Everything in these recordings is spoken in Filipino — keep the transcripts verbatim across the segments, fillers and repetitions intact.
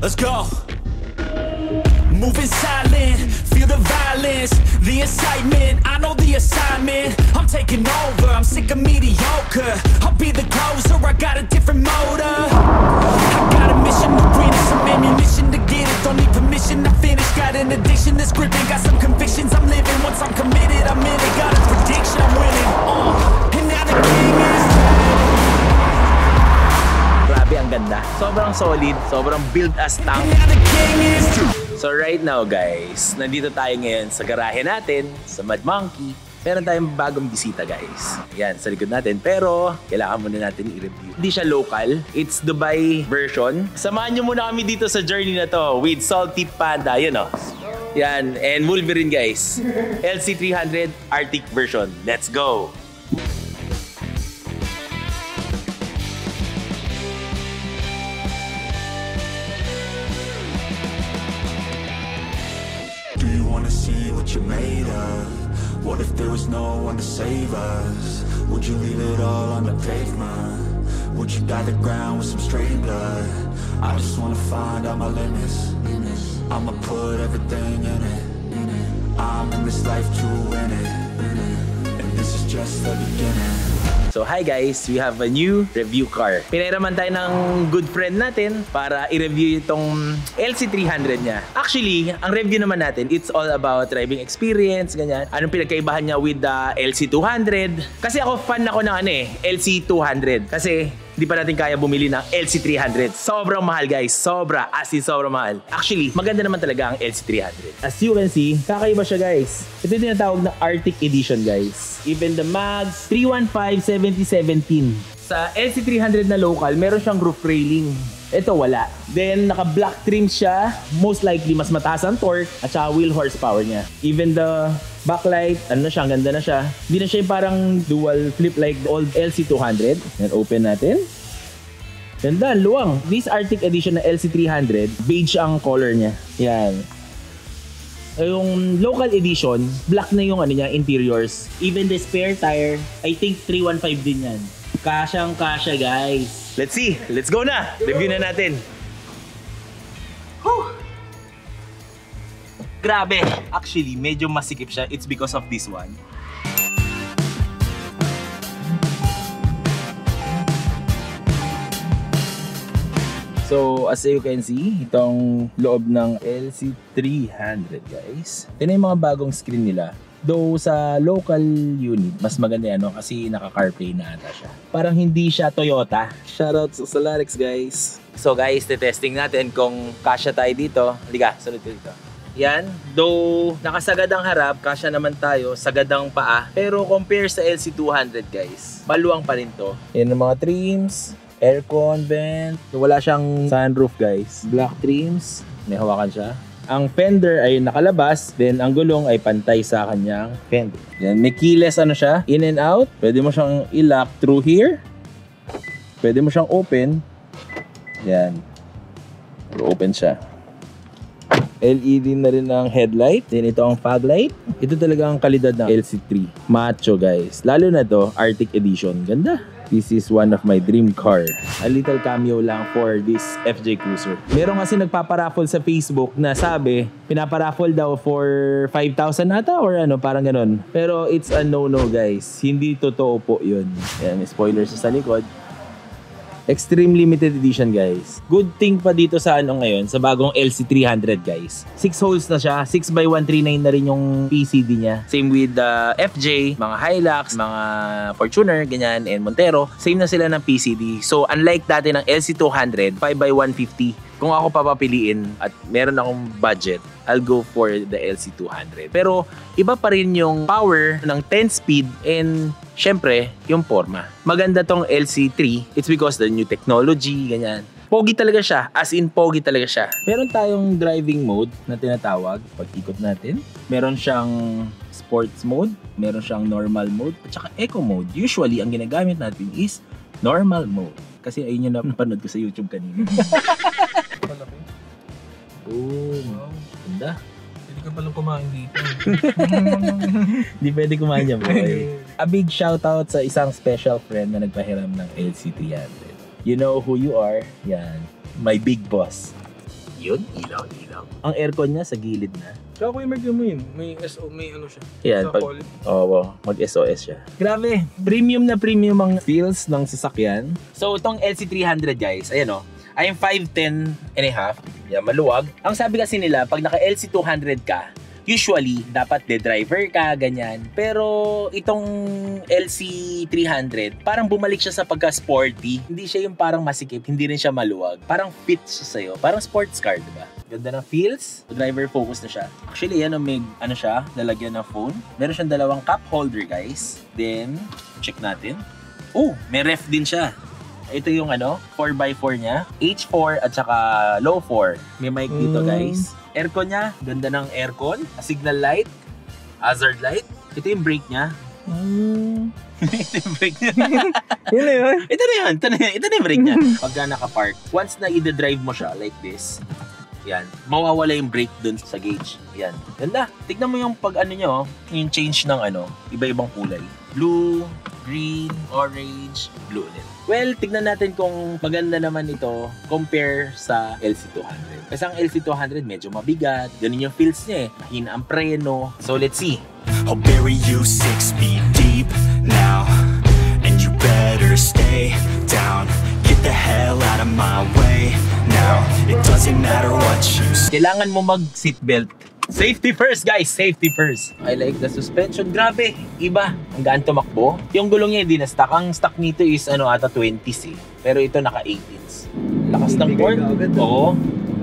let's go. Moving silent, feel the violence, the excitement, I know the assignment. I'm taking over, I'm sick of mediocre. I'll be the closer, I got a different motor. I got a mission to win, some ammunition to get it. Don't need permission to finish, got an addiction that's gripping. Got some convictions I'm living, once I'm committed I'm in it. Got a prediction I'm winning, uh, and now the king is Grabe, ang ganda. Sobrang solid, sobrang build as tank. So right now guys, nandito tayo ngayon sa garahe natin, sa Mad Monkey. Meron tayong bagong bisita guys. Yan, sa likod natin. Pero, kailangan muna natin i-review. Hindi siya local. It's Dubai version. Samahan nyo muna kami dito sa journey na to with Salty Panda. Yun o. Yan, and Wolverine guys. L C three hundred Arctic version. Let's go! You're made of. What if there was no one to save us? Would you leave it all on the pavement? Would you dye the ground with some straight blood? I just wanna find out my limits. I'ma put everything in it. I'm in this life to win it, and this is just the beginning. So hi guys, we have a new review car. Pinairaman tayo ng good friend natin para i-review itong L C three hundred niya. Actually, ang review naman natin, it's all about driving experience, ganyan. Anong pinagkaibahan niya with the L C two hundred? Kasi ako fan ako ng ano eh, L C two hundred. Kasi hindi pa natin kaya bumili ng L C three hundred. Sobrang mahal guys, sobra, as in sobrang mahal. Actually, maganda naman talaga ang L C three hundred. As you can see, kakaiba siya guys. Ito yung tinatawag na Arctic Edition guys. Even the mags, three fifteen seventy seventeen. Sa L C three hundred na local, meron siyang roof railing. Ito wala. Then naka-black trim siya. Most likely mas mataas ang torque at saka wheel horsepower niya. Even the backlight, ano na siya, ganda na siya. Hindi na siya yung parang dual flip like the old L C two hundred. Then open natin. Ganda, luwang. This Arctic Edition na L C three hundred, beige ang color niya. Yan. Yung local edition, black na yung ano niya, interiors. Even the spare tire, I think three fifteen din yan. Kasyang kasya guys. Let's see, let's go na. Review na natin. Whew. Grabe. Actually, medyo masikip siya. It's because of this one. So, as you can see, itong loob ng L C three hundred guys. Ito na yung mga bagong screen nila. Though sa local unit, mas maganda yan, no? Kasi naka-CarPlay na ata siya. Parang hindi siya Toyota. Shoutout sa Solarix guys. So guys, testing natin kung kasya tayo dito. Halika, sunod dito. Yan, though nakasagad ang harap, kasya naman tayo, sagad ang paa. Pero compare sa L C two hundred guys, maluwang pa rin to. Yan ang mga trims, aircon, vent. Wala siyang sunroof guys. Black trims, may hawakan siya. Ang fender ay nakalabas, then ang gulong ay pantay sa kanyang fender. Yan, may keyless ano siya, in and out. Pwede mo siyang i-lock through here. Pwede mo siyang open. Yan. Open siya. L E D na rin ang headlight. Then ito ang fog light. Ito talaga ang kalidad ng L C three. Macho guys. Lalo na to, Arctic Edition. Ganda. This is one of my dream car. A little cameo lang for this F J Cruiser. Meron kasi nagpaparaffle sa Facebook na sabi, pinaparaffle daw for five thousand ata or ano, parang ganun. Pero it's a no-no guys. Hindi totoo po yun. Ayan, may spoilers sa likod. Extreme limited edition guys. Good thing pa dito sa ano ngayon, sa bagong L C three hundred guys. six holes na siya, six by one thirty-nine na rin yung P C D niya. Same with the uh, F J, mga Hilux, mga Fortuner, ganyan, and Montero. Same na sila ng P C D. So unlike dati ng L C two hundred, five by one fifty, kung ako papapiliin at meron akong budget, I'll go for the L C two hundred. Pero iba pa rin yung power ng ten speed and syempre yung forma. Maganda tong L C three, it's because the new technology, ganyan. Pogi talaga siya, as in pogi talaga siya. Meron tayong driving mode na tinatawag, pag-ikot natin. Meron siyang sports mode, meron siyang normal mode, at saka eco mode. Usually, ang ginagamit natin is normal mode. Kasi ayun yung napanood ko sa YouTube kanina. Boom. Wow. Ganda. Hindi ka palang kumain dito. Hindi pwede kumain niya, boy. A big shoutout sa isang special friend na nagpahiram ng L C three hundred. You know who you are. Yan. My big boss. Yun, ilaw, ilaw. Ang aircon niya sa gilid na. Tsaka Kuya Mark mo yun. May S O, may ano siya. Yan, Sa pag, call. oo, mag-S O S siya. Grabe, premium na premium ang feels ng sasakyan. So, itong L C three hundred guys, ayan o, I'm five ten and a half. Yan, maluwag. Ang sabi kasi nila, pag naka L C two hundred ka, usually, dapat de driver ka, ganyan. Pero itong L C three hundred, parang bumalik siya sa pagka-sporty. Hindi siya yung parang masikip, hindi rin siya maluwag. Parang fit siya sa'yo. Parang sports car, diba? Ganda ng feels. Driver focus na siya. Actually, yan, may ano siya, lalagyan ng phone. Meron siyang dalawang cup holder, guys. Then, check natin. Oh, may ref din siya. Ito yung ano, four by four niya. H four at saka low four. May mic dito, guys. Aircon niya, ganda ng aircon. Signal light, hazard light. Ito yung brake niya. Mm. Ito yung brake niya. Yun na yun. Ito na yun. Ito na, ito na yung brake niya. Pagka nakapark, once na i-drive mo siya like this, yan, mawawala yung brake dun sa gauge. Yan. Ganda. Tignan mo yung pag ano nyo, yung change ng ano, iba-ibang kulay. Blue, green, orange, blue ulit. Well, tignan natin kung maganda naman ito compare sa L C two hundred. Kasi ang L C two hundred medyo mabigat. Ganun yung feels niya eh. Mahina ang preno. So let's see. I'll bury you six feet deep now, and you better stay down. Get the hell out of my way now. It doesn't matter what you say. Kailangan mo mag seatbelt. Safety first, guys. Safety first. I like the suspension. Grabe. Iba. Ang gaan tumakbo. Yung gulong niya hindi na stock. Ang stock nito is ano ata twenties eh. Pero ito naka eighteens. Lakas ng port. Oo.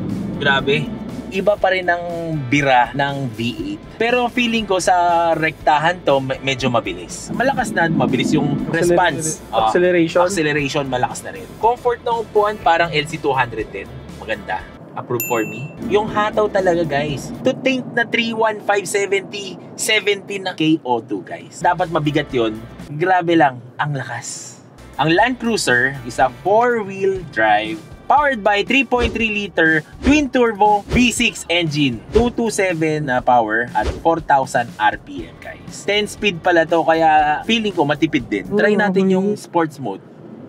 Grabe. Iba pa rin ang bira ng V eight. Pero feeling ko sa rektahan to medyo mabilis. Malakas na, mabilis yung response. Ah, Acceleration. acceleration, malakas na rin. Comfort ng upuan, parang L C two hundred din. Maganda. Approve for me. Yung hataw talaga, guys. To think na three one five seventy, seventy na K O two, guys. Dapat mabigat yon. Grabe lang, ang lakas. Ang Land Cruiser is a four-wheel drive powered by three point three liter twin-turbo V six engine. two twenty-seven na power at four thousand R P M, guys. ten speed pala to, kaya feeling ko matipid din. Try natin yung sports mode.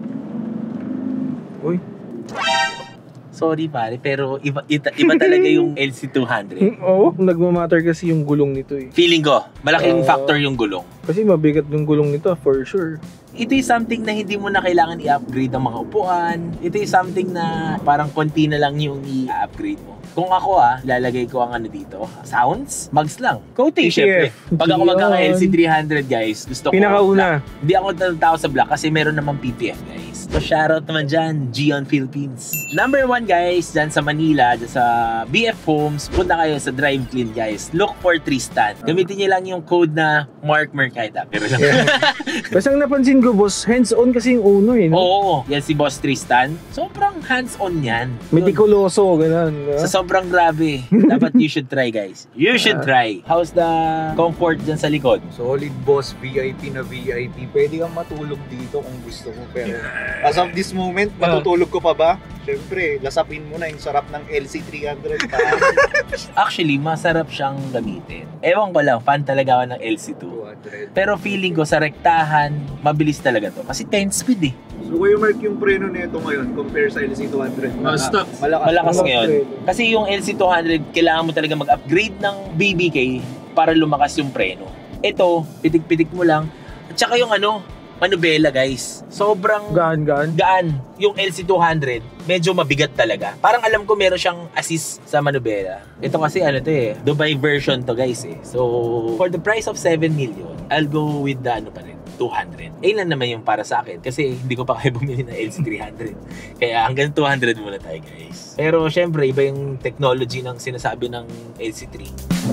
Uy. Sorry pare, pero iba, iba, iba talaga yung L C two hundred. Oo, nagmamatter kasi yung gulong nito eh. Feeling ko, malaking Uh, factor yung gulong. Kasi mabigat yung gulong nito for sure. Ito is something na hindi mo na kailangan i-upgrade ang mga upuan. Ito is something na parang konti na lang yung i-upgrade mo. Kung ako ah, lalagay ko ang ano dito, sounds, mags lang. Coating, P P F. syempre. Pag ako magkaka L C Yun. three hundred, guys, gusto ko Pinakauna. black. Hindi ako tao sa black kasi meron namang P P F, guys. So shoutout naman dyan, Gion Philippines. Number one, guys, dyan sa Manila, dyan sa B F Homes, punta kayo sa Drive Clean, guys. Look for Tristan. Gamitin niyo lang yung code na Mark Mercaida. Pero lang. Yeah. Basta ang napansin ko, boss, hands-on kasi yung uno eh. No? Oo, yan si Boss Tristan. Sobrang hands-on yan. Medikuloso, gano'n. No? Sa sobrang grabe. Dapat you should try, guys. You should try. How's the comfort dyan sa likod? Solid boss, V I P na V I P. Pwede kang matulog dito kung gusto mo. Pero as of this moment, matutulog ko pa ba? Siyempre, lasapin mo na yung sarap ng L C three hundred pa. Actually, masarap siyang gamitin. Ewan ko lang, fan talaga ako ng L C two. two hundred. Pero feeling ko sa rektahan, mabilis talaga to. Kasi ten speed eh. So, Kuya Mark, yung preno nito ngayon compare sa L C two hundred. Ah, stock. Malakas. Malakas Malakas ngayon. rin. Kasi yung L C two hundred, kailangan mo talaga mag-upgrade ng B B K para lumakas yung preno. Ito, pitik-pitik mo lang. At saka yung ano, manubela, guys. Sobrang Gaan, gaan. gaan. Yung L C two hundred, medyo mabigat talaga. Parang alam ko meron siyang assist sa manubela. Ito kasi ano to eh, Dubai version to, guys eh. So, for the price of seven million, I'll go with the ano pa rin, two hundred. Ayun lang naman yung para sa akin kasi hindi ko pa kaya bumili ng L C three hundred. Kaya hanggang two hundred muna tayo, guys. Pero syempre, iba yung technology ng sinasabi ng L C three.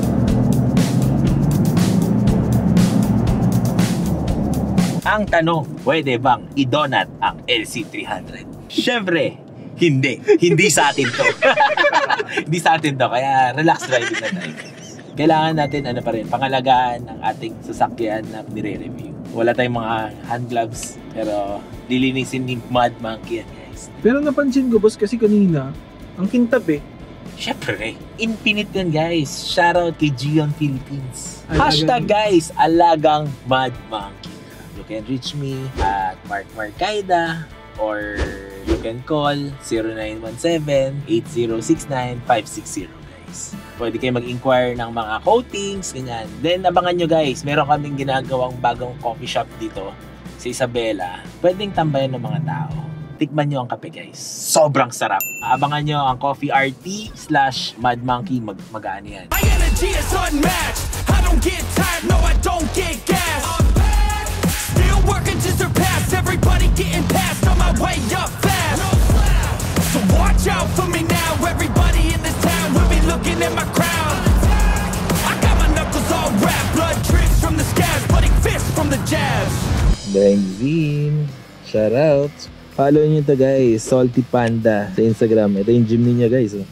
Ang tanong, pwede bang idonat ang L C three hundred? Syempre, hindi. Hindi sa atin to. Hindi sa atin to. Kaya relax driving na tayo. Kailangan natin ano pa rin, pangalagaan ang ating sasakyan na nire-review. Wala tayong mga hand gloves, pero lilinisin ni Mad Monkey yan, guys. Pero napansin ko, boss, kasi kanina, ang kintab eh. Syempre, infinite yan, guys. Shoutout kay Gion Philippines. Alagang- Hashtag, guys, alagang Mad Monkey. You can reach me at Mark Marcaida or You can call zero nine one seven, eight zero six nine, five six zero guys. Pwede kayo mag-inquire ng mga coatings, ganyan. Then abangan nyo guys, meron kaming ginagawang bagong coffee shop dito sa Isabela. Pwedeng tambayan ng mga tao. Tikman nyo ang kape guys. Sobrang sarap. Abangan nyo ang Coffee R T slash Mad Monkey. Mag magaan yan. My energy is unmatched. I don't get tired, no I don't get gas. I'm back. Still working to surpass. Everybody getting past on my way up fast. So watch out for me now. Everybody in this town will be looking at my crown. I got my knuckles all wrapped. Blood drips from the scabs. Bloody fists from the jabs. Benzine. Shout out. Follow nyo to guys, Salty Panda sa Instagram. Ito yung gym niya guys. Oh.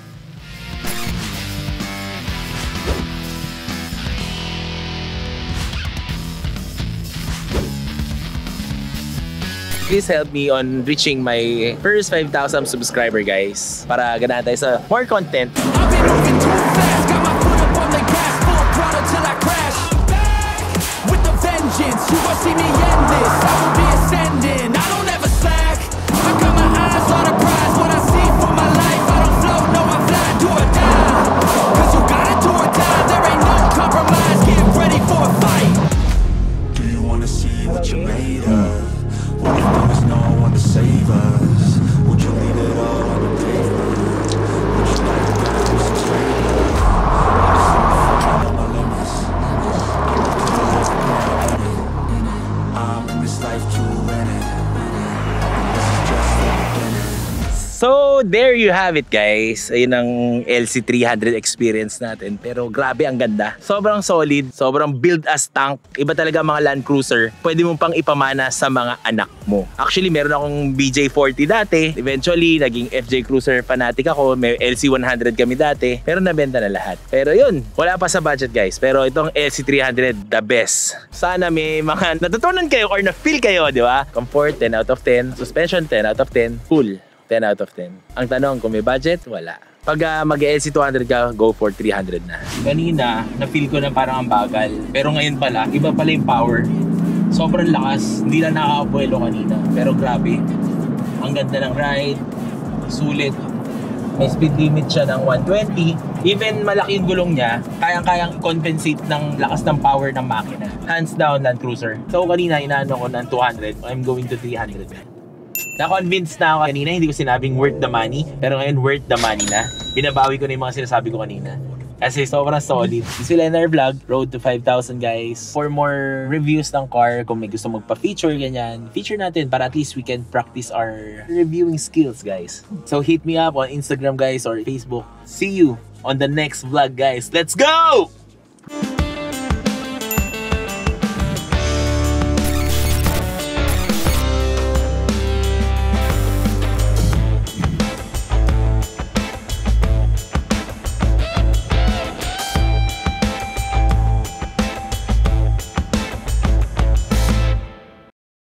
Please help me on reaching my first five thousand subscriber guys. Para ganahan tayo sa more content. I've been moving too fast, got my foot up on the gas, full throttle till I crash. I'm back with the vengeance, you gon' see me end this. I will be ascending, I don't ever slack. I got my eyes on the prize, what I see for my life. I don't float, no I fly, do or die. Cause you gotta do or die, there ain't no compromise. Get ready for a fight. Do you wanna see what you're made of? What if there was no one to save us? Would you leave it all on the table? Would you like to do some straight up? I just wanna fucking know my limits. I'm in this life to win it. This is just the beginning. So, there you have it guys. Ayun ang L C three hundred experience natin. Pero grabe ang ganda. Sobrang solid. Sobrang build as tank. Iba talaga mga Land Cruiser. Pwede mo pang ipamana sa mga anak mo. Actually, meron akong B J forty dati. Eventually, naging F J Cruiser fanatic ako. May L C one hundred kami dati. Pero nabenta na lahat. Pero yun, wala pa sa budget guys. Pero itong L C three hundred, the best. Sana may mga natutunan kayo or na-feel kayo, di ba? Comfort, ten out of ten. Suspension, ten out of ten. Full. ten out of ten. Ang tanong, kung may budget, wala. Pag uh, mag-L C two hundred ka, go for three hundred na. Kanina, na-feel ko na parang ang bagal. Pero ngayon pala, iba pala yung power. Sobrang lakas. Hindi na nakakabuelo kanina. Pero grabe. Ang ganda ng ride. Sulit. May speed limit siya ng one twenty. Even malaki yung gulong niya, kayang-kayang compensate ng lakas ng power ng makina. Hands down, Land Cruiser. So kanina, inaano ko ng two hundred. I'm going to three hundred. Na-convinced na ako kanina, hindi ko sinabing worth the money. Pero ngayon, worth the money na. Binabawi ko na yung mga sinasabi ko kanina. Kasi sobrang solid. This is Leonard Vlog, road to five thousand guys. For more reviews ng car, kung may gusto magpa-feature, ganyan, feature natin para at least we can practice our reviewing skills guys. So hit me up on Instagram guys or Facebook. See you on the next vlog guys. Let's go!